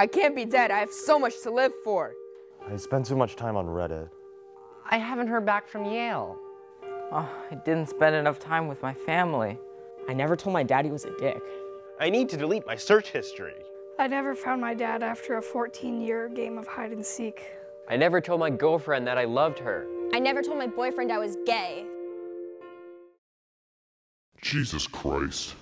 I can't be dead. I have so much to live for. I spend too much time on Reddit. I haven't heard back from Yale. Oh, I didn't spend enough time with my family. I never told my dad he was a dick. I need to delete my search history. I never found my dad after a 14-year game of hide and seek. I never told my girlfriend that I loved her. I never told my boyfriend I was gay. Jesus Christ.